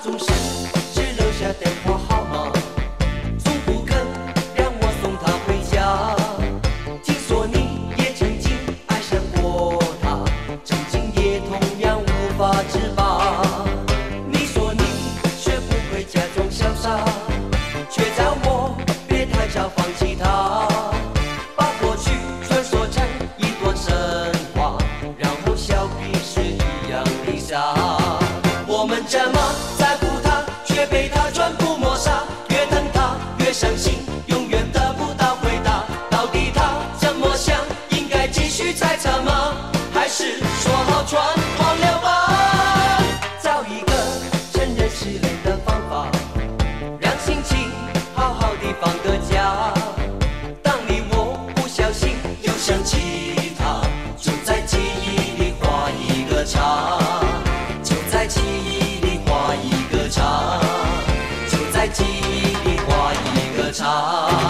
总是只留下电话号码，从不肯让我送她回家。听说你也曾经爱上过她，曾经也同样无法自拔。你说你学不会假装潇洒，却叫我别太早放弃她，把过去传说成一段神话，然后笑彼此一样的傻。我们这么在乎他，却被他全部抹杀。越疼他越伤心，永远得不到回答。到底他怎么想？应该继续猜测吗？还是说好全忘了吧？找一个承认失恋的方法，让心情好好地放个假。当你我不小心又想起他，就在记忆里画一个叉。在记忆里画一个叉，就在记忆里画一个叉。